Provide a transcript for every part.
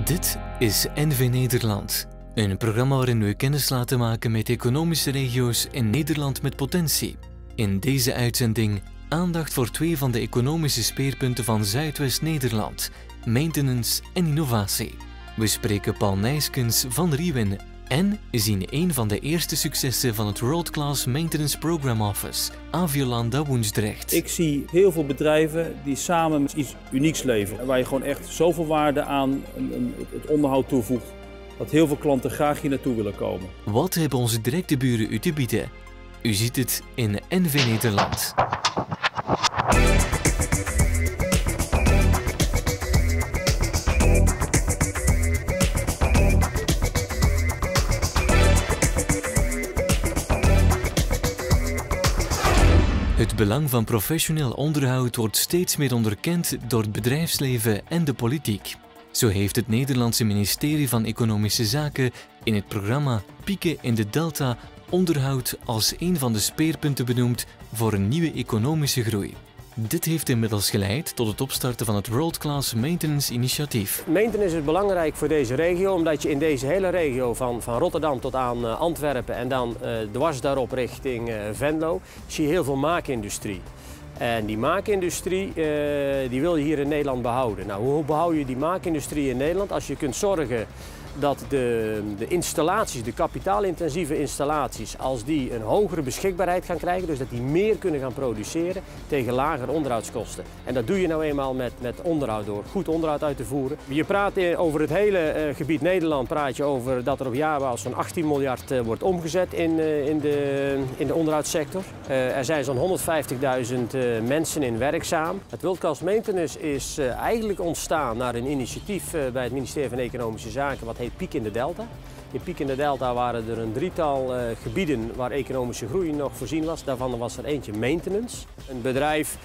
Dit is NV Nederland, een programma waarin we kennis laten maken met economische regio's in Nederland met potentie. In deze uitzending aandacht voor twee van de economische speerpunten van Zuidwest-Nederland, maintenance en innovatie. We spreken Paul Nijskens van Riewin en zien een van de eerste successen van het World Class Maintenance Program Office, Aviolanda Woensdrecht. Ik zie heel veel bedrijven die samen iets unieks leveren. Waar je gewoon echt zoveel waarde aan het onderhoud toevoegt, dat heel veel klanten graag hier naartoe willen komen. Wat hebben onze directe buren u te bieden? U ziet het in NV Nederland. Het belang van professioneel onderhoud wordt steeds meer onderkend door het bedrijfsleven en de politiek. Zo heeft het Nederlandse ministerie van Economische Zaken in het programma Pieken in de Delta onderhoud als een van de speerpunten benoemd voor een nieuwe economische groei. Dit heeft inmiddels geleid tot het opstarten van het World Class Maintenance Initiatief. Maintenance is belangrijk voor deze regio, omdat je in deze hele regio van Rotterdam tot aan Antwerpen en dan dwars daarop richting Venlo, zie je heel veel maakindustrie. En die maakindustrie die wil je hier in Nederland behouden. Nou, hoe behoud je die maakindustrie in Nederland? Als je kunt zorgen dat de installaties, de kapitaalintensieve installaties, als die een hogere beschikbaarheid gaan krijgen, dus dat die meer kunnen gaan produceren tegen lagere onderhoudskosten. En dat doe je nou eenmaal met onderhoud, door goed onderhoud uit te voeren. Je praat over het hele gebied Nederland, praat je over dat er op jaarbasis zo'n 18 miljard wordt omgezet in de onderhoudssector. Er zijn zo'n 150.000 mensen in werkzaam. Het World Class Maintenance is eigenlijk ontstaan naar een initiatief bij het ministerie van Economische Zaken, wat heet Piek in de Delta. In Piek in de Delta waren er een drietal gebieden waar economische groei nog voorzien was. Daarvan was er eentje maintenance. Een bedrijf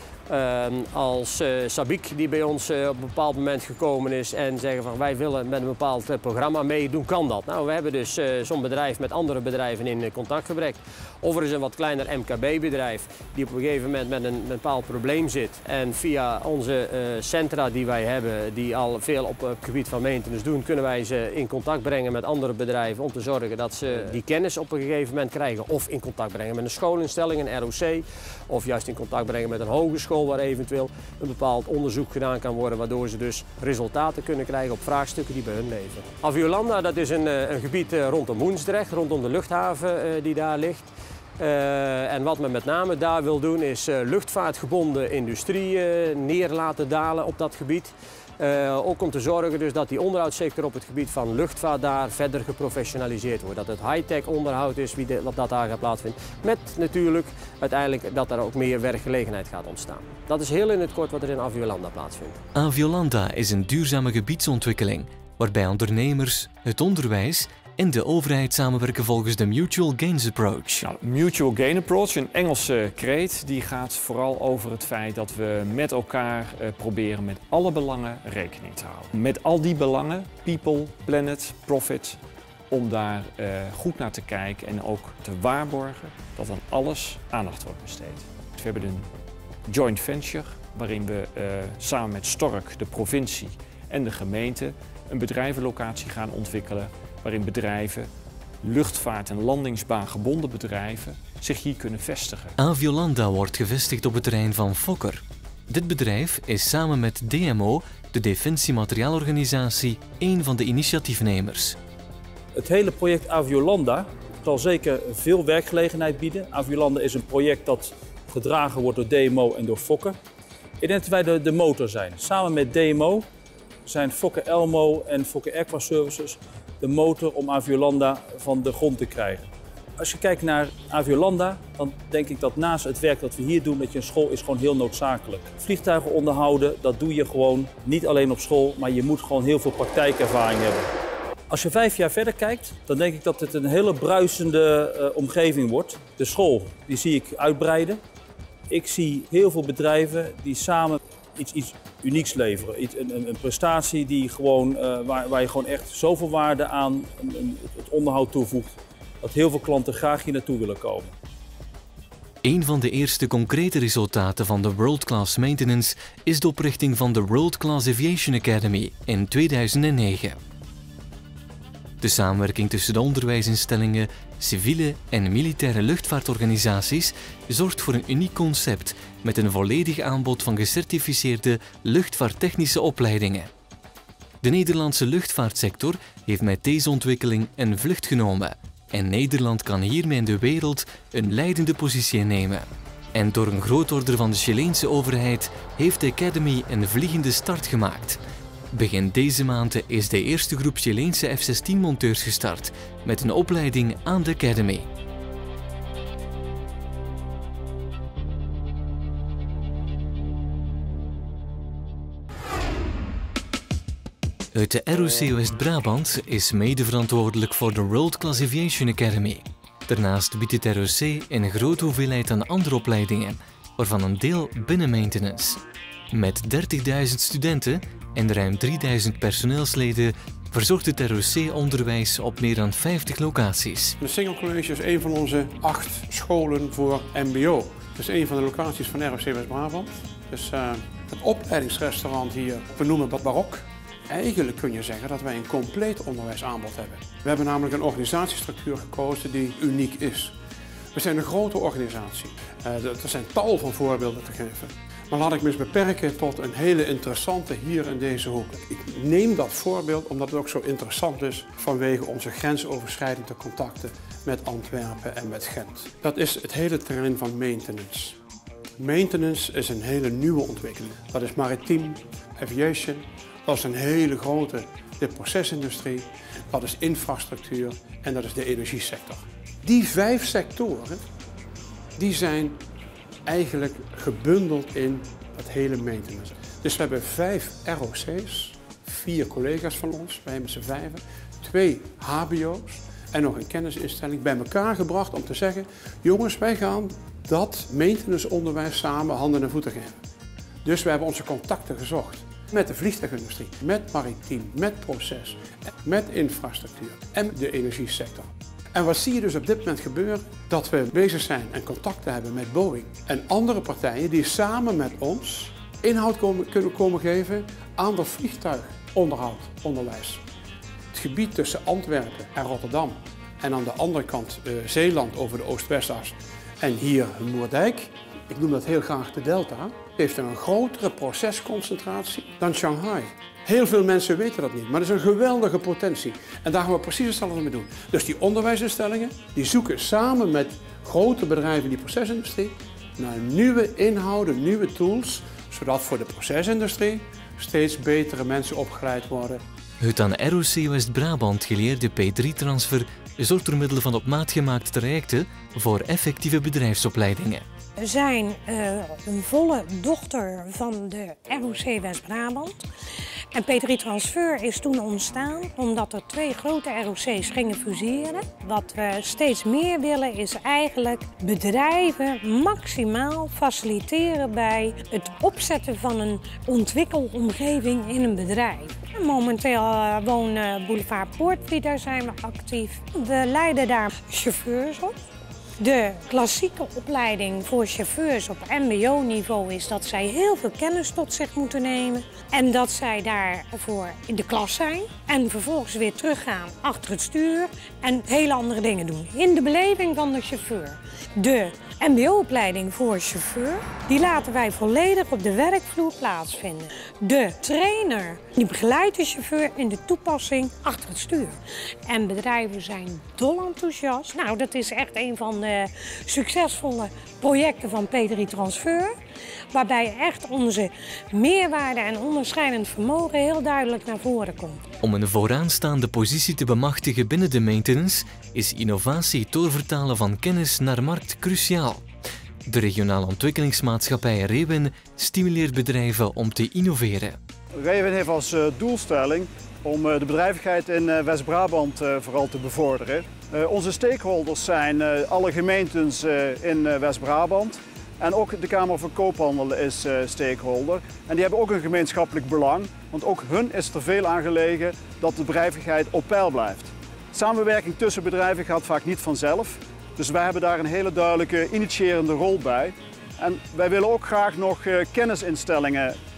als Sabic die bij ons op een bepaald moment gekomen is en zeggen van wij willen met een bepaald programma meedoen, kan dat. Nou, we hebben dus zo'n bedrijf met andere bedrijven in contact gebracht. Of er is een wat kleiner MKB-bedrijf die op een gegeven moment met een bepaald probleem zit. En via onze centra die wij hebben, die al veel op het gebied van maintenance doen, kunnen wij ze in contact brengen met andere bedrijven om te zorgen dat ze die kennis op een gegeven moment krijgen. Of in contact brengen met een schoolinstelling, een ROC. Of juist in contact brengen met een hogeschool waar eventueel een bepaald onderzoek gedaan kan worden, waardoor ze dus resultaten kunnen krijgen op vraagstukken die bij hun leven. Aviolanda, dat is een gebied rondom Woensdrecht, rondom de luchthaven die daar ligt. En wat men met name daar wil doen is luchtvaartgebonden industrie neer laten dalen op dat gebied. Ook om te zorgen dus dat die onderhoudssector op het gebied van luchtvaart daar verder geprofessionaliseerd wordt. Dat het high-tech onderhoud is wat dat daar gaat plaatsvinden. Met natuurlijk uiteindelijk dat er ook meer werkgelegenheid gaat ontstaan. Dat is heel in het kort wat er in Aviolanda plaatsvindt. Aviolanda is een duurzame gebiedsontwikkeling waarbij ondernemers, het onderwijs en de overheid samenwerken volgens de Mutual Gains Approach. Nou, Mutual Gain Approach, een Engelse kreet, die gaat vooral over het feit dat we met elkaar proberen met alle belangen rekening te houden. Met al die belangen, people, planet, profit, om daar goed naar te kijken en ook te waarborgen dat aan alles aandacht wordt besteed. We hebben een joint venture waarin we samen met Stork, de provincie en de gemeente een bedrijvenlocatie gaan ontwikkelen waarin bedrijven, luchtvaart- en landingsbaangebonden bedrijven zich hier kunnen vestigen. Aviolanda wordt gevestigd op het terrein van Fokker. Dit bedrijf is samen met DMO, de Defensie Materiaalorganisatie, een van de initiatiefnemers. Het hele project Aviolanda zal zeker veel werkgelegenheid bieden. Aviolanda is een project dat gedragen wordt door DMO en door Fokker. Ik denk dat wij de motor zijn. Samen met DMO zijn Fokker Elmo en Fokker Aqua Services de motor om Aviolanda van de grond te krijgen. Als je kijkt naar Aviolanda, dan denk ik dat naast het werk dat we hier doen, dat je een school is gewoon heel noodzakelijk. Vliegtuigen onderhouden, dat doe je gewoon niet alleen op school, maar je moet gewoon heel veel praktijkervaring hebben. Als je 5 jaar verder kijkt, dan denk ik dat het een hele bruisende omgeving wordt. De school, die zie ik uitbreiden. Ik zie heel veel bedrijven die samen iets unieks leveren. Een prestatie die gewoon, waar je gewoon echt zoveel waarde aan het onderhoud toevoegt, dat heel veel klanten graag hier naartoe willen komen. Een van de eerste concrete resultaten van de World Class Maintenance is de oprichting van de World Class Aviation Academy in 2009. De samenwerking tussen de onderwijsinstellingen, civiele en militaire luchtvaartorganisaties zorgt voor een uniek concept met een volledig aanbod van gecertificeerde luchtvaarttechnische opleidingen. De Nederlandse luchtvaartsector heeft met deze ontwikkeling een vlucht genomen en Nederland kan hiermee in de wereld een leidende positie innemen. En door een grootorde van de Chileense overheid heeft de Academy een vliegende start gemaakt. Begin deze maand is de eerste groep Chileense F-16-monteurs gestart met een opleiding aan de Academy. Het ROC West-Brabant is mede verantwoordelijk voor de World Class Aviation Academy. Daarnaast biedt het ROC een grote hoeveelheid aan andere opleidingen, waarvan een deel binnen maintenance. Met 30.000 studenten en ruim 3.000 personeelsleden verzorgt het ROC onderwijs op meer dan 50 locaties. De Singel College is een van onze 8 scholen voor mbo. Het is een van de locaties van ROC West-Brabant. Dus het opleidingsrestaurant hier, we noemen dat Barok. Eigenlijk kun je zeggen dat wij een compleet onderwijsaanbod hebben. We hebben namelijk een organisatiestructuur gekozen die uniek is. We zijn een grote organisatie. Er zijn tal van voorbeelden te geven. Maar laat ik me eens beperken tot een hele interessante hier in deze hoek. Ik neem dat voorbeeld omdat het ook zo interessant is vanwege onze grensoverschrijdende contacten met Antwerpen en met Gent. Dat is het hele terrein van maintenance. Maintenance is een hele nieuwe ontwikkeling. Dat is maritiem, aviation, dat is een hele grote de procesindustrie, dat is infrastructuur en dat is de energiesector. Die 5 sectoren die zijn eigenlijk gebundeld in het hele maintenance. Dus we hebben 5 ROC's, 4 collega's van ons, wij met z'n 5, 2 HBO's en nog een kennisinstelling bij elkaar gebracht om te zeggen, jongens, wij gaan dat maintenanceonderwijs samen handen en voeten geven. Dus we hebben onze contacten gezocht met de vliegtuigindustrie, met maritiem, met proces, met infrastructuur en de energiesector. En wat zie je dus op dit moment gebeuren? Dat we bezig zijn en contacten hebben met Boeing en andere partijen die samen met ons inhoud kunnen komen geven aan dat vliegtuigonderwijs. Het gebied tussen Antwerpen en Rotterdam en aan de andere kant Zeeland over de Oost-Westas en hier Moerdijk, ik noem dat heel graag de Delta, heeft een grotere procesconcentratie dan Shanghai. Heel veel mensen weten dat niet, maar dat is een geweldige potentie. En daar gaan we precies hetzelfde mee doen. Dus die onderwijsinstellingen die zoeken samen met grote bedrijven in die procesindustrie naar nieuwe inhouden, nieuwe tools, zodat voor de procesindustrie steeds betere mensen opgeleid worden. Het aan ROC West-Brabant geleerde P3-transfer zorgt door middel van op maat gemaakte trajecten voor effectieve bedrijfsopleidingen. We zijn een volle dochter van de ROC West-Brabant. En P3 Transfer is toen ontstaan omdat er 2 grote ROC's gingen fuseren. Wat we steeds meer willen is eigenlijk bedrijven maximaal faciliteren bij het opzetten van een ontwikkelomgeving in een bedrijf. Momenteel wonen Boulevard Poortvliet, daar zijn we actief. We leiden daar chauffeurs op. De klassieke opleiding voor chauffeurs op mbo-niveau is dat zij heel veel kennis tot zich moeten nemen. En dat zij daarvoor in de klas zijn. En vervolgens weer teruggaan achter het stuur en hele andere dingen doen. In de beleving van de chauffeur. De mbo-opleiding voor chauffeur, die laten wij volledig op de werkvloer plaatsvinden. De trainer die begeleidt de chauffeur in de toepassing achter het stuur. En bedrijven zijn dol enthousiast. Nou, dat is echt een van de succesvolle projecten van P3 Transfer. Waarbij echt onze meerwaarde en onderscheidend vermogen heel duidelijk naar voren komt. Om een vooraanstaande positie te bemachtigen binnen de maintenance is innovatie doorvertalen van kennis naar markt cruciaal. De regionale ontwikkelingsmaatschappij Rewin stimuleert bedrijven om te innoveren. Rewin heeft als doelstelling om de bedrijvigheid in West-Brabant vooral te bevorderen. Onze stakeholders zijn alle gemeentes in West-Brabant. En ook de Kamer van Koophandel is stakeholder. En die hebben ook een gemeenschappelijk belang, want ook hun is er veel aan gelegen dat de bedrijvigheid op peil blijft. Samenwerking tussen bedrijven gaat vaak niet vanzelf. Dus wij hebben daar een hele duidelijke initiërende rol bij. En wij willen ook graag nog kennisinstellingen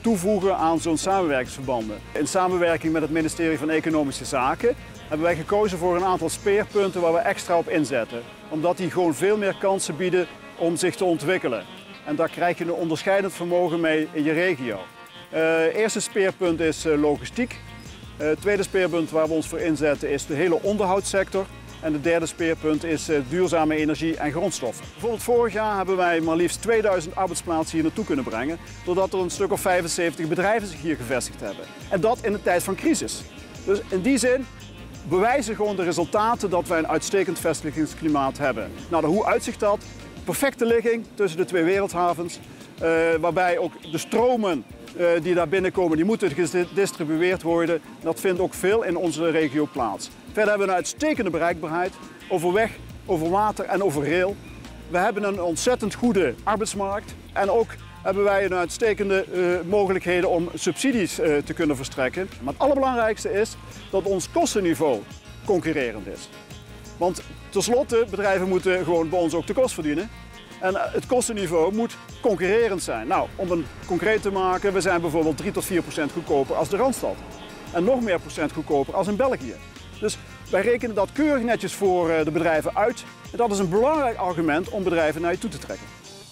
toevoegen aan zo'n samenwerkingsverbanden. In samenwerking met het ministerie van Economische Zaken hebben wij gekozen voor een aantal speerpunten waar we extra op inzetten. Omdat die gewoon veel meer kansen bieden om zich te ontwikkelen. En daar krijg je een onderscheidend vermogen mee in je regio. Eerste speerpunt is logistiek. Tweede speerpunt waar we ons voor inzetten is de hele onderhoudssector. En de derde speerpunt is duurzame energie en grondstoffen. Bijvoorbeeld vorig jaar hebben wij maar liefst 2000 arbeidsplaatsen hier naartoe kunnen brengen, doordat er een stuk of 75 bedrijven zich hier gevestigd hebben. En dat in een tijd van crisis. Dus in die zin bewijzen gewoon de resultaten dat wij een uitstekend vestigingsklimaat hebben. Nou, hoe uitzicht dat? Perfecte ligging tussen de twee wereldhavens, waarbij ook de stromen die daar binnenkomen, die moeten gedistribueerd worden. Dat vindt ook veel in onze regio plaats. Verder hebben we een uitstekende bereikbaarheid over weg, over water en over rail. We hebben een ontzettend goede arbeidsmarkt en ook hebben wij een uitstekende mogelijkheden om subsidies te kunnen verstrekken. Maar het allerbelangrijkste is dat ons kostenniveau concurrerend is. Want tenslotte, bedrijven moeten gewoon bij ons ook de kost verdienen. En het kostenniveau moet concurrerend zijn. Nou, om het concreet te maken, we zijn bijvoorbeeld 3 tot 4% goedkoper als de Randstad. En nog meer procent goedkoper als in België. Dus wij rekenen dat keurig netjes voor de bedrijven uit. En dat is een belangrijk argument om bedrijven naar je toe te trekken.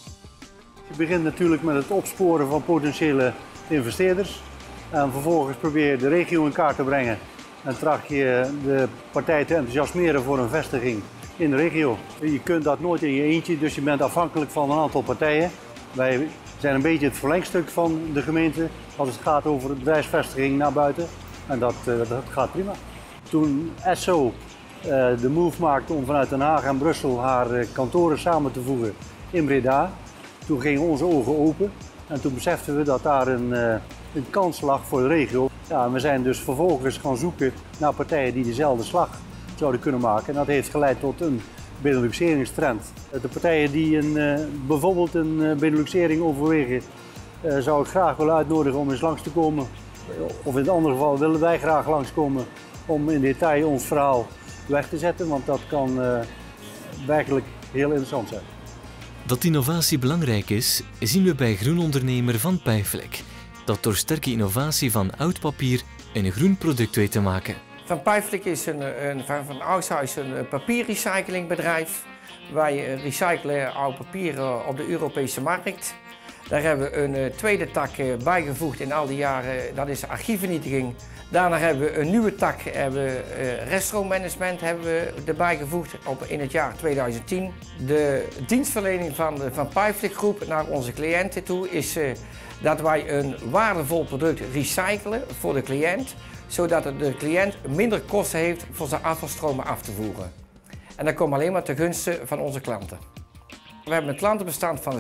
Je begint natuurlijk met het opsporen van potentiële investeerders. En vervolgens probeer je de regio in kaart te brengen. En tracht je de partij te enthousiasmeren voor een vestiging in de regio. Je kunt dat nooit in je eentje, dus je bent afhankelijk van een aantal partijen. Wij zijn een beetje het verlengstuk van de gemeente als het gaat over de bedrijfsvestiging naar buiten. En dat gaat prima. Toen Esso de move maakte om vanuit Den Haag en Brussel haar kantoren samen te voegen in Breda, toen gingen onze ogen open en toen beseften we dat daar een kans lag voor de regio. Ja, en we zijn dus vervolgens gaan zoeken naar partijen die dezelfde slag zouden kunnen maken. En dat heeft geleid tot een Beneluxeringstrend. De partijen die bijvoorbeeld een Beneluxering overwegen, zou ik graag willen uitnodigen om eens langs te komen. Of in het andere geval willen wij graag langskomen om in detail ons verhaal weg te zetten, want dat kan werkelijk heel interessant zijn. Dat innovatie belangrijk is, zien we bij groenondernemer Van Pijflek, dat door sterke innovatie van oud papier een groen product weet te maken. Van Pijflek is van oudshuis een papierrecyclingbedrijf. Wij recyclen oud papier op de Europese markt. Daar hebben we een tweede tak bijgevoegd in al die jaren, dat is archiefvernietiging. Daarna hebben we een nieuwe tak, reststroommanagement hebben we erbij gevoegd in het jaar 2010. De dienstverlening van de Van Pijflek groep naar onze cliënten toe is dat wij een waardevol product recyclen voor de cliënt, zodat de cliënt minder kosten heeft voor zijn afvalstromen af te voeren. En dat komt alleen maar ten gunste van onze klanten. We hebben een klantenbestand van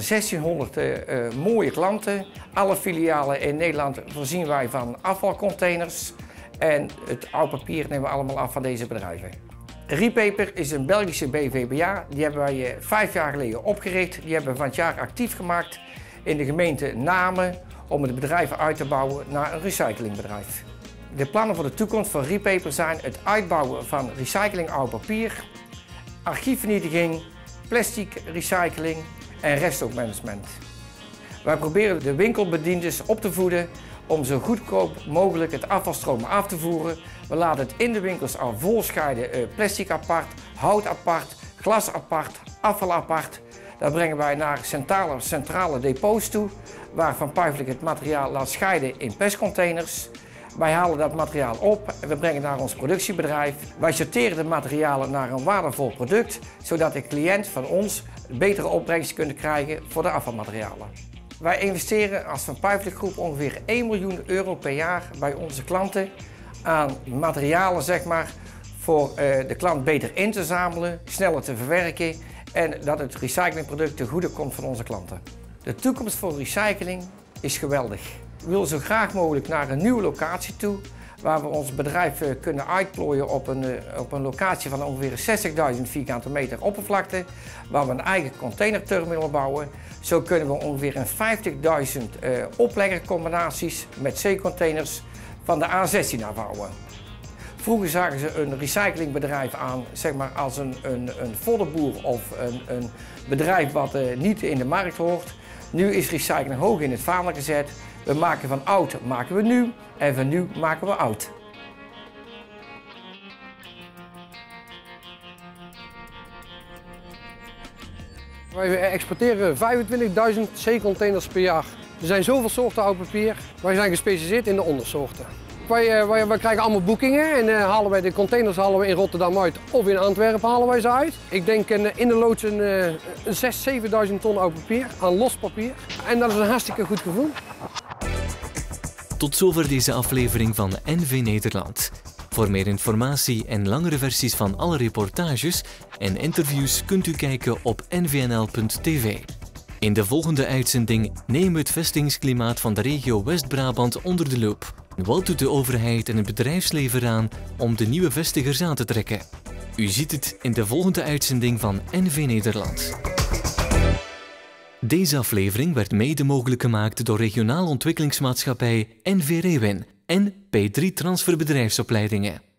1600 mooie klanten. Alle filialen in Nederland voorzien wij van afvalcontainers. En het oud papier nemen we allemaal af van deze bedrijven. Repaper is een Belgische BVBA. Die hebben wij 5 jaar geleden opgericht. Die hebben we van het jaar actief gemaakt in de gemeente Namen om het bedrijf uit te bouwen naar een recyclingbedrijf. De plannen voor de toekomst van Repaper zijn het uitbouwen van recycling oud papier, archiefvernietiging, plastic recycling en reststookmanagement. Wij proberen de winkelbedienders op te voeden om zo goedkoop mogelijk het afvalstromen af te voeren. We laten het in de winkels al vol scheiden, plastic apart, hout apart, glas apart, afval apart. Dat brengen wij naar centrale depots toe, waar Van Pijflek het materiaal laat scheiden in perscontainers. Wij halen dat materiaal op en we brengen naar ons productiebedrijf. Wij sorteren de materialen naar een waardevol product, zodat de cliënt van ons betere opbrengst kunnen krijgen voor de afvalmaterialen. Wij investeren als Van Pijflek Groep ongeveer 1 miljoen euro per jaar bij onze klanten aan materialen, voor de klant beter in te zamelen, sneller te verwerken en dat het recyclingproduct ten goede komt van onze klanten. De toekomst voor recycling is geweldig. We willen zo graag mogelijk naar een nieuwe locatie toe, waar we ons bedrijf kunnen uitplooien op een locatie van ongeveer 60.000 vierkante meter oppervlakte, waar we een eigen containerterminal bouwen. Zo kunnen we ongeveer 50.000 opleggercombinaties met zeecontainers van de A16 afbouwen. Vroeger zagen ze een recyclingbedrijf aan als een voddenboer of een bedrijf wat niet in de markt hoort. Nu is recycling hoog in het vaandel gezet. We maken van oud maken we nieuw en van nieuw maken we oud. Wij exporteren 25.000 C-containers per jaar. Er zijn zoveel soorten oud papier. Wij zijn gespecialiseerd in de ondersoorten. Wij krijgen allemaal boekingen en halen wij de containers in Rotterdam uit of in Antwerpen halen wij ze uit. Ik denk in de loods een 6.000, 7.000 ton oud papier aan los papier. En dat is een hartstikke goed gevoel. Tot zover deze aflevering van NV Nederland. Voor meer informatie en langere versies van alle reportages en interviews kunt u kijken op nvnl.tv. In de volgende uitzending nemen we het vestigingsklimaat van de regio West-Brabant onder de loep. Wat doet de overheid en het bedrijfsleven aan om de nieuwe vestigers aan te trekken? U ziet het in de volgende uitzending van NV Nederland. Deze aflevering werd mede mogelijk gemaakt door Regionaal Ontwikkelingsmaatschappij NV Reewin en P3 Transfer Bedrijfsopleidingen.